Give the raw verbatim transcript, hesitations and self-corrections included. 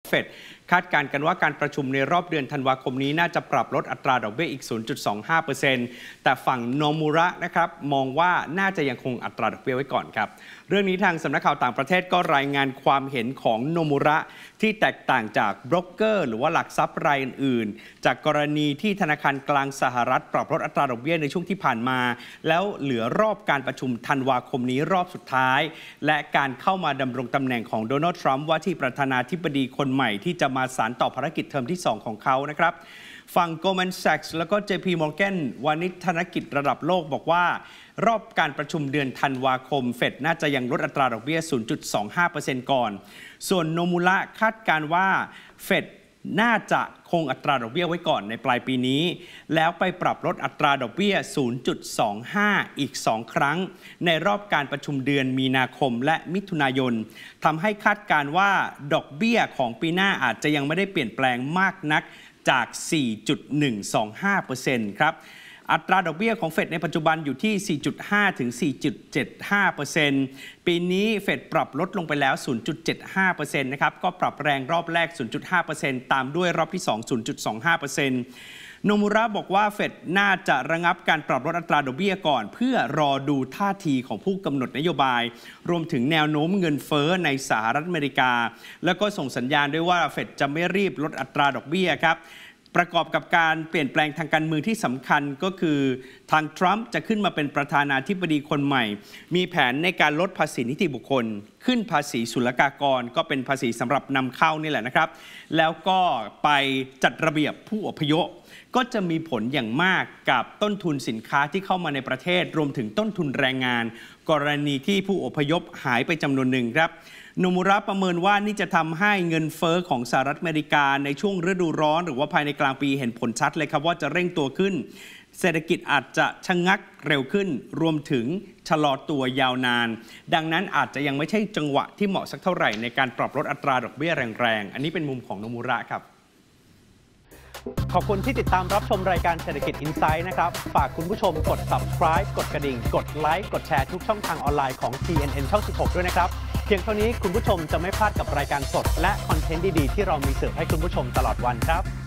เฟดคาดการณ์กันว่าการประชุมในรอบเดือนธันวาคมนี้น่าจะปรับลดอัตราดอกเบี้ยอีก ศูนย์จุดสองห้าเปอร์เซ็นต์ แต่ฝั่งโนมูระนะครับมองว่าน่าจะยังคงอัตราดอกเบี้ยไว้ก่อนครับเรื่องนี้ทางสำนักข่าวต่างประเทศก็รายงานความเห็นของโนมูระที่แตกต่างจากโบรกเกอร์หรือว่าหลักทรัพย์รายอื่นๆจากกรณีที่ธนาคารกลางสหรัฐปรับลดอัตราดอกเบี้ยในช่วงที่ผ่านมาแล้วเหลือรอบการประชุมธันวาคมนี้รอบสุดท้ายและการเข้ามาดำรงตำแหน่งของโดนัลด์ทรัมป์ว่าที่ประธานาธิบดีคนใหม่ที่จะมาสานต่อภารกิจเทอมที่สองของเขานะครับฝั่ง Goldman Sachs แล้วก็ เจ พี Morgan วานิชธนกิจระดับโลกบอกว่ารอบการประชุมเดือนธันวาคมเฟดน่าจะยังลดอัตราดอกเบี้ย ศูนย์จุดสองห้าเปอร์เซ็นต์ ก่อนส่วนโนมูระคาดการว่าเฟดน่าจะคงอัตราดอกเบี้ยไว้ก่อนในปลายปีนี้แล้วไปปรับลดอัตราดอกเบี้ย ศูนย์จุดสองห้า อีกสองครั้งในรอบการประชุมเดือนมีนาคมและมิถุนายนทำให้คาดการว่าดอกเบี้ยของปีหน้าอาจจะยังไม่ได้เปลี่ยนแปลงมากนักจาก สี่จุดหนึ่งสองห้าเปอร์เซ็นต์ ครับอัตราดอกเบี้ยของเฟดในปัจจุบันอยู่ที่ สี่จุดห้า ถึง สี่จุดเจ็ดห้าเปอร์เซ็นต์ ปีนี้เฟดปรับลดลงไปแล้ว ศูนย์จุดเจ็ดห้าเปอร์เซ็นต์ นะครับก็ปรับแรงรอบแรก ศูนย์จุดห้าเปอร์เซ็นต์ ตามด้วยรอบที่สอง ศูนย์จุดสองห้าเปอร์เซ็นต์ โนมูระบอกว่าเฟดน่าจะระงับการปรับลดอัตราดอกเบี้ยก่อนเพื่อรอดูท่าทีของผู้กำหนดนโยบายรวมถึงแนวโน้มเงินเฟ้อในสหรัฐอเมริกาแล้วก็ส่งสัญญาณด้วยว่าเฟดจะไม่รีบลดอัตราดอกเบี้ยครับประกอบกับการเปลี่ยนแปลงทางการเมืองที่สำคัญก็คือทางทรัมป์จะขึ้นมาเป็นประธานาธิบดีคนใหม่มีแผนในการลดภาษีนิติบุคคลขึ้นภาษีศุลกากรก็เป็นภาษีสำหรับนำเข้านี่แหละนะครับแล้วก็ไปจัดระเบียบผู้อพยพก็จะมีผลอย่างมากกับต้นทุนสินค้าที่เข้ามาในประเทศรวมถึงต้นทุนแรงงานกรณีที่ผู้อพยพหายไปจำนวนหนึ่งครับโนมูระประเมินว่านี่จะทำให้เงินเฟ้อของสหรัฐอเมริกาในช่วงฤดูร้อนหรือว่าภายในกลางปีเห็นผลชัดเลยครับว่าจะเร่งตัวขึ้นเศรษฐกิจอาจจะชะงักเร็วขึ้นรวมถึงชะลอตัวยาวนานดังนั้นอาจจะยังไม่ใช่จังหวะที่เหมาะสักเท่าไหร่ในการปรับลดอัตราดอกเบี้ยแรงๆอันนี้เป็นมุมของโนมูระครับขอบคุณที่ติดตามรับชมรายการเศรษฐกิจอินไซด์นะครับฝากคุณผู้ชมกด ซับสไครบ์ กดกระดิ่งกดไลค์กดแชร์ทุกช่องทางออนไลน์ของ ซี เอ็น เอ็น ช่อง สิบหก ด้วยนะครับเพียงเท่านี้คุณผู้ชมจะไม่พลาดกับรายการสดและคอนเทนต์ดีๆที่เรามีเสิร์ฟให้คุณผู้ชมตลอดวันครับ